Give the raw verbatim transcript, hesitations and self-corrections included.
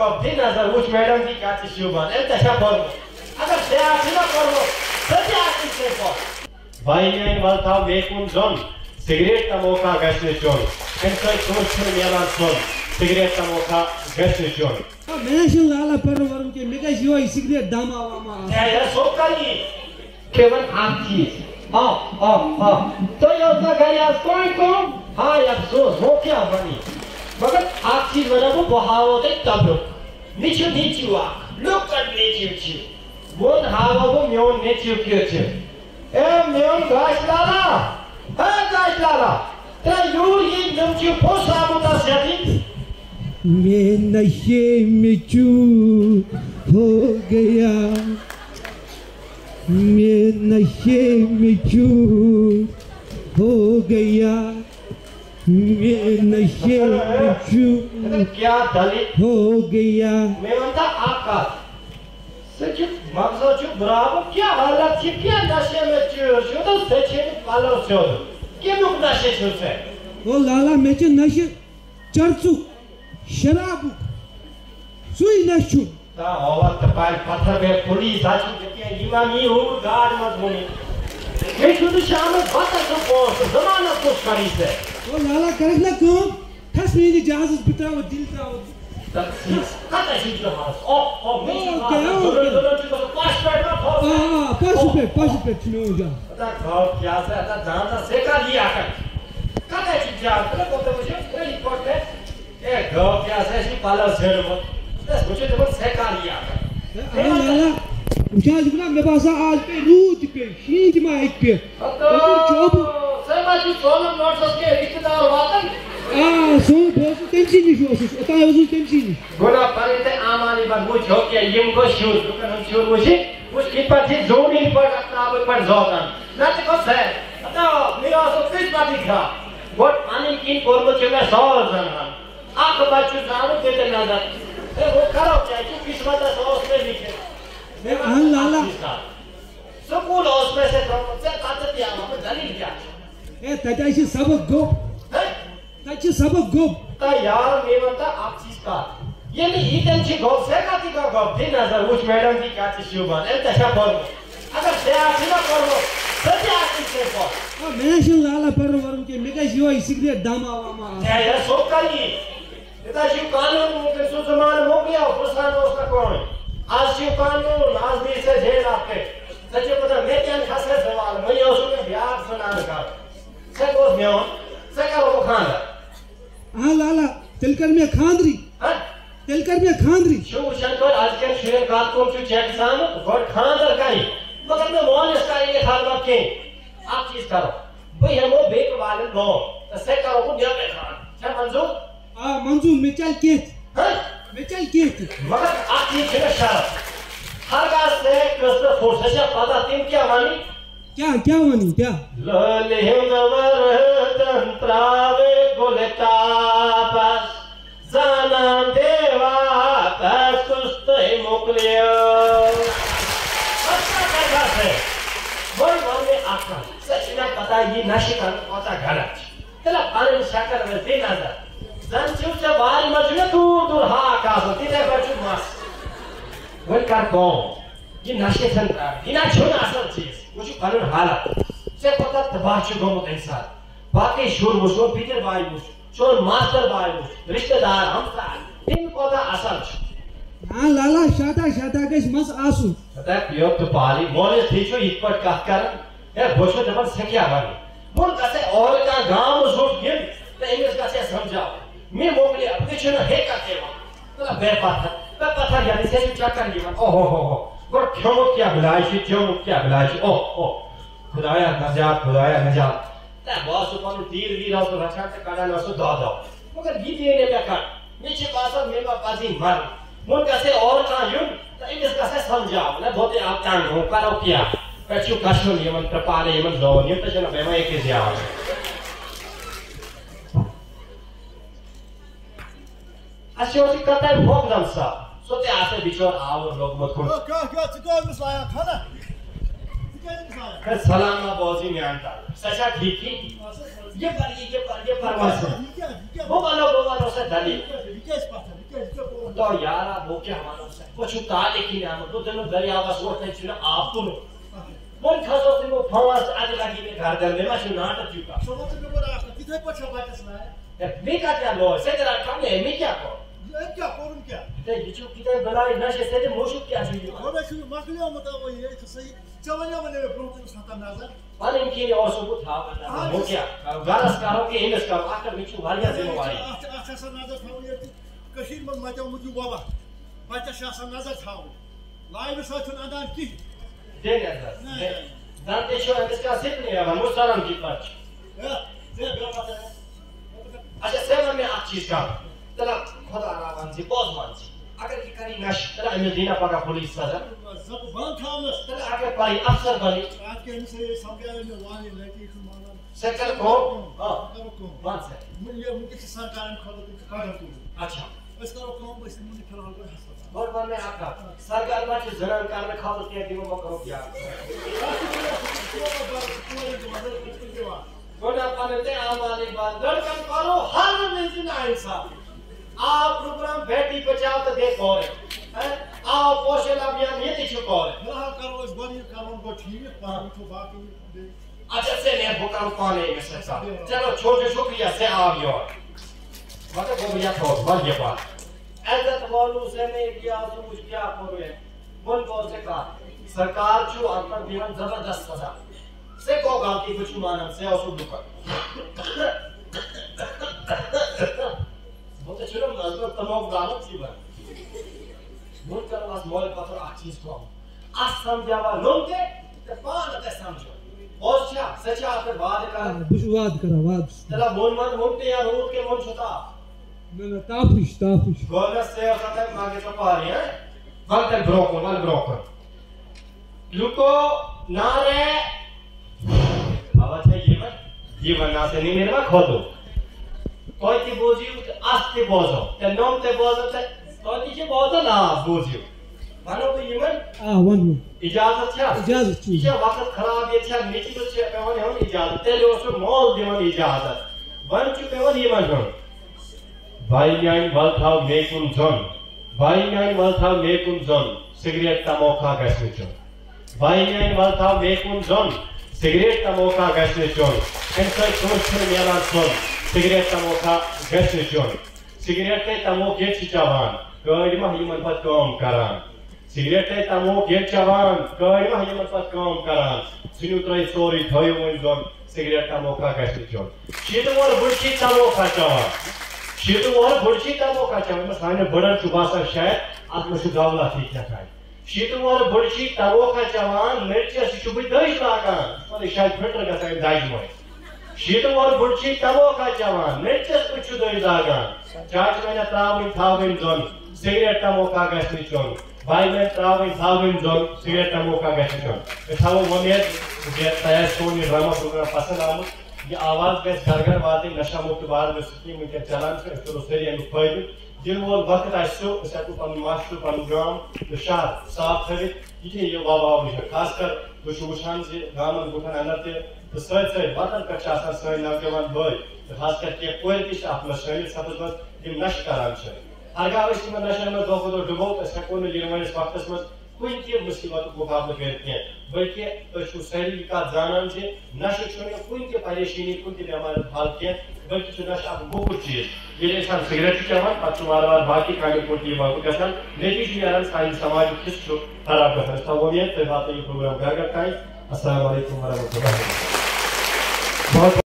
گپ دی نظر وچ میڈم کی کیا شوبان اے تشا پر اگر سے آتی نہ کرو سچ آتی سے پر بھائی میں ولتا ویکون زون سگریٹ کا موقع گشنے چون انسان سوچ کر میلان سون سگریٹ کا موقع گشنے چون میں شو لالا پر ورم کے میں کہی ہوئی سگریٹ داما واما اے یہ سو کلی کیون آپ چیز ہاں ہاں ہاں تو یہ تو گئی اس کوئی کون ہاں افسوس وہ کیا بنی مگر آپ چیز بنا وہ بہاو تے تب نیچو نیچو آ لوک کر نیچو چی وہ ہاوا وہ میون نیچو کیوں چی اے میون گاش لالا اے گاش لالا تے یور یہ نمچو پوسا متا سیدی میں نشے میں چور ہو گیا میں نشے میں چور ہو گیا میں نشے میں چور کیا دلی ہو گیا میں ونتا آقا سچ مغزو چو برابر کیا حالت چی کیا نشے میں چور چھو تو سچے میں پالو چھو کیا مک نشے چھو سے او لالا میں چھ نشے چرچو شرابو سوئی نشو تا اوات پائل پتھر بے پولیس آچو جتی ہیں ایمانی ہو گاڑ مت ہونی میں چھو تو شام بات تو پوست زمانہ کچھ کری سے او لالا کرک نہ کام کس میں دی جہاز بتاو دل تاو تکسیس کتا چیز جو ہاس او او میں اوکے اوکے دلو چیز تو پاس پیٹ نہ پھوس ہاں پاس پیٹ پاس پیٹ چھنو جا تا کھاؤ کیا سے اتا جانتا سیکا لیا کر کتا چیز جا تلے کوتے مجھے کوئی پوٹ ہے اے گھو کیا سے اسی پالا زیر مت دس مجھے تو بہت سیکا لیا کر اے لالا مجھے جبنا میں باسا آج پہ روت پہ شید ماں ایک پہ اتو سیما چیز سولم نوٹس کے رشتہ دار واتن آہ سو بہت تمسی نشو اسس اتا اوزو تمسی نش گنا پرنتے آمانی بر مجھ ہو کیا یم کو شور دکن ہم شور مجھے مجھ کی پر تھی زونی پر اپنا پر زوتن نچ کو سے اتا میرا سو کس پاتی تھا گوٹ پانی کین کورمو چھے میں سوال زنان آنکھ بچو زانو دیتے نظر اے وہ کرو چاہے جو قسمت ہے سو اس میں لکھے آن لالا سکول اس میں سے کرو سے قاتل دیا ہمیں دلیل کیا اے تجایشی سبق گو تجایشی سبق گو تا یار میونتا آپ چیز کا یہ نہیں ایتن چی گو سے کاتی کا گو دی نظر وچ میڈم کی کاتی شیوبان اے تشا پر اگر سے آتی نہ کرو سچ آتی سے پر میں شو لالا پر ورم کے میں کہی ہوئی سگریٹ داما واما اے یہ سو کلی اتا شیو قانون ممکن سو زمان ہو گیا پرسان اس کا کون آج شیو قانون آزمی سے جھیل آتے سچے پتہ میں کیا خاصے سوال میں یہ اسو میں بیار سنان کا سے گوز میون سے کرو وہ کھاندر ہاں لالا تلکر میں کھاندری تلکر میں کھاندری شو شنکر آج کے شیرے کات کو چو چیک سامو گوڑ کھاندر کئی مگر میں مونس کئی کے خال بات کہیں آپ چیز کرو بھئی ہم وہ بیک والن لو سے کرو کو دیا پہ کھان کیا منظور آہ منظور میں چل کیت میں چل کیت مگر آپ چیز چھنے شرف ہر گاز سے کرسٹر فورس ہے پتا تیم کیا مانی کیا کیا مانی کیا للہم ورہتن تراوے گلتا پس زانان دیوا پس کستے مکلیو اچھا کرگا سے وہی مانے آکھا سچ میں پتا یہ نشی کرنے پہنچا گھرچ تلا پانن شکر میں دے نظر زن چیو سے باری مجھے دور دور ہاں کاسو تیرے بچو ماس وہی کار کون یہ نشے سن کار یہ نہ چھونا اصل چیز مجھے پانن حالت سے پتا تباہ چھو گمت انسان باقی شور مجھو پیٹر بائی مجھو شور ماسٹر بائی مجھو رشتہ دار ہمسار ان کو دا اصل چھو ہاں لالا شادا شادا گیس مس آسو شادا پیو تو پالی مولس تھی چھو ہیت پر کہت کرن یا بوشو دبن سکیا بانی مول کسے اور کا گام زوٹ گن تو انگلیس کسے سمجھاؤ میں موکلی اپنے چھونا ہے کہتے وہاں تو بے پاتھر بے پاتھر یعنی سے جو چاکر گیون اوہ اوہ اوہ گوڑ کیوں کیا بلائشی کیوں کیا بلائشی اوہ اوہ خدایا نجات خدایا نجات تا باسو پانو تیر ویر آسو رچھاتے کڑانا سو دا دا مگر یہ دینے میں کر نیچے پاسا میرا پاسی مر من کسے اور کہاں یون تو انگلیس کسے سمجھاؤ میں بہتے آپ چاند ہوں کرو کیا پیچھو کشن یمن پرپالے یمن زون یم تشنا بیما ایک زیاد اسی ہوتی کرتا ہے بھوک دمسا سوتے آسے بیچور آور لوگ مت کن کیا کیا چکار مسلایا کھانا سلامہ بوزی میں آنتا سچا ٹھیک ہی یہ پر یہ پر یہ پرواز ہے وہ بولو وہ بولو سے دلی تو یارا وہ کیا ہمارا سے وہ چھتا لکھی نامت تو دنوں دریا بس وہ تھے چھنا آپ کو من کھاسو سے وہ پھواز آج لگی میں گھر دل میں میں چھو ناٹا چکا شما تو بگر آخر کتھائی پچھا باچس لائے میں کہا کیا لو سے درہ کم ہے میں کیا کو یہ کیا کروں کیا یہ چھو کتھائی بلائی نشے سے دے موشک کیا چھو ہمیں چھو مخلی آمتا وہ یہ کہ صحیح چوانیا بنے میں پروتین ساتا نازر پان ان کی اور سو کو تھا بنا وہ کیا گارس کارو کے ہندس کارو آکر میں چھو بھاریا ذمہ واری اچھا سا نازر تھاو یہ کشیر من مجھو مجھو بابا بچہ شاہ سا نازر تھاو لائیو ساتھون آدان کی دے نظر دانتے شو ہندس کا صرف نہیں ہے مسترم کی پرچ اچھا سیون میں آپ چیز کا تلا خدا راوان سی بوز مان سی اگر کی کری نش تلا امیل دینا پاکا پولیس سازا زبان تھامس تلا اگر پاری افسر بنی آج کے انسے سمجھا ہے میں وانی لیتی خمانا سیکل کو وان سے یہ مجھے سے سرکارن کھولو تو کارا تو اچھا اس کرو کام بس مجھے کھلال کو ہستا اور بار میں آپ کا سرکار باچے زنان کار میں کھاو کیا دیو میں کرو کیا گونا پانتے آم آنے بعد لڑکن کرو ہر منزل انصاف آپ پروگرام بیٹی بچاؤ تو دیکھ اور آپ پوشل ابھیان یہ دیکھو اور نہ کرو اس بڑی کارون کو ٹھیک پاکی تو باقی اچھا سے نہیں بھوکا پانے میں سکتا چلو چھوٹے شکریہ سے آگی اور وقت کو بیا تھوڑ بل یہ بات عزت والو سے میں کیا تو مجھ کیا کرو ہے من کو سے کہا سرکار چھو انپر دیون زبردست سزا سے کو غلطی کچھ مانم سے اسو دکھا بہت چھوڑا نظر تمام غلط سی بات من کر واس مول پتر اخ چیز کو اس سمجھاوا لونتے تے پان تے سمجھو اوچا سچا اپ وعد کر بش وعد کرا وعد تلا مون من مونتے یا روٹ کے مون چھتا نہ نہ تافش تافش گولس سے ہوتا ہے ماگے تو پاری ہے وقت بروکر ول بروکر لوکو نارے آواز ہے یہ من یہ من ناسے نہیں میرے کھو دو کوئی تی بوزیو اس تی بوزو تے نوم تے بوزو تے کوئی تی چی بوزو نا بوزیو مانو تو یہ من آہ ون اجازت چھا اجازت چھو یہ وقت خراب یہ چھا نیچی تو چھا پیوانی ہم اجازت تے لے اسو مول دیوان اجازت ون چو پیوان یہ من ہم بھائی میاں والتھاو میکن زن بھائی میاں والتھاو میکن زن سگریٹ تا موقع گشنے چون بھائی میاں والتھاو میکن زن سگریٹ تا موقع گشنے چون انسان چھوڑ میلان سن سگریٹ تا موقع گشنے چون سگریٹ تا موقع یہ چاوان گاڑی ماہ یمن پت کام کران سگریٹ تا موقع یہ چاوان گاڑی ماہ یمن پت کام کران سنو ترائی سوری تھوئی ون زن سگریٹ تا موقع گشنے چون شیدو اور بڑکی تا موقع چاوان شیدو اور بڑکی تا موقع چاوان میں سانے بڑن چوباسا شاید ات میں شو دولت ہی کیا کھائی شیدو اور بڑکی تا موقع چاوان مرچی اسی شبی دائش لاغان اس شاید پھٹر گا سایم دائش موئی شیدو اور بڑکی تا موقع چاوان مرچی اس پچھو دائش لاغان چاچ میں نے تراوین تھاوین زن سگریٹ تا موقع گشنی چون بھائی میں تراوین تھاوین زن سگریٹ تا موقع گشنی چون میں تھاو امید کہ تیار سونی ڈراما پروگرام پسند آمد یہ آواز گیس گھر گھر واتے نشہ مکت بار میں سکیم ان کے چلان سے اس طرح سری انو فائدہ جن وہ وقت آئیسو اس ایتو پن معاشر پن گرام شہر صاف خرید یہ یہ وابا ہوئی ہے خاص کر دو شوشان سے گامن گوٹھن اندر تے تو سوئد سوئد وطن کر چاہتا سوئد نوجوان بھائی خاص کر کے کوئی تیش آپ میں شامل سپس میں یہ نش کران چھے ہر گاہ اس میں نشہ میں دو خود ڈبو اس کا کوئی لینے اس وقت میں کوئی کی مصیبت کو مقابلہ کرتے ہیں بلکہ تو سہری کا جانان سے نشہ چھوڑنے کوئی کی پریشانی کوئی کی بیمار حال کیا بلکہ جو نشہ بہت چیز یہ انسان سگریٹ چاوان پتہ مار مار باقی کامے کوٹی باقی گژھان نتیجہ نیران سانہِ سماج کس چھُ خراب گژھان اس تھاوو یہ تُہۍ واتو یہ پروگرام گھر گھر تانۍ السلام علیکم ورحمۃ اللہ